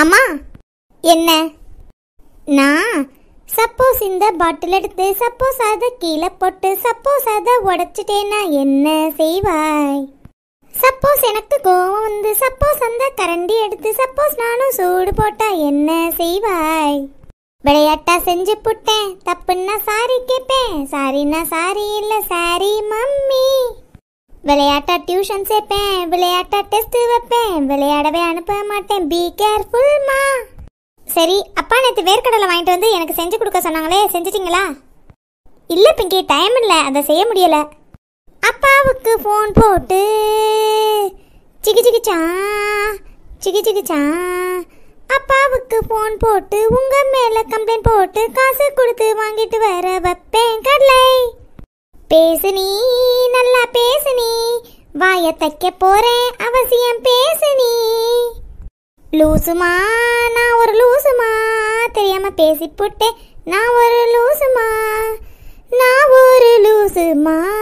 அம்மா என்ன? நான் சப்போஸ் இந்த பாட்டில் எடுத்து சப்போஸ் அதை கீழே போட்டு சப்போஸ் அதை உடைச்சிட்டேன்னா என்ன செய்வாய்? சப்போஸ் எனக்கு கோவம் வந்து சப்போஸ் அந்த கரண்டி எடுத்து சப்போஸ் நானும் சூடு போட்டா என்ன செய்வாய்? விளையாட்டா செஞ்சு புட்டேன், தப்புன்னா சாரி கேட்பேன், சாரின்னா சாரி இல்லை சாரி மம்மி. விளையாட்டா டியூஷன் சேர்ப்பேன், விளையாட்டா டெஸ்ட் வைப்பேன், விளையாடவே அனுப்ப மாட்டேன், பி கேர்ஃபுல்மா. சரி, அப்பா நேற்று வேர்க்கடலை வாங்கிட்டு வந்து எனக்கு செஞ்சு கொடுக்க சொன்னாங்களே, செஞ்சிட்டிங்களா? இல்லை பிங்கி, டைம் இல்லை, அதை செய்ய முடியலை. அப்பாவுக்கு ஃபோன் போட்டு சிக்கி சிக்கிச்சா சிக்கி சிக்கிச்சா, அப்பாவுக்கு ஃபோன் போட்டு உங்க மேல கம்ப்ளைண்ட் போட்டு காசு கொடுத்து வாங்கிட்டு வர வைப்பேன் கடலை. பேசு நீ, நல்லா பேசு நீ, வாய தைக்க போறேன் அவசியம் பேசு நீ. லூசுமா நான் ஒரு லூசுமா, தெரியாம பேசி புட்டேன் நான் ஒரு லூசுமா, நான் ஒரு லூசுமா.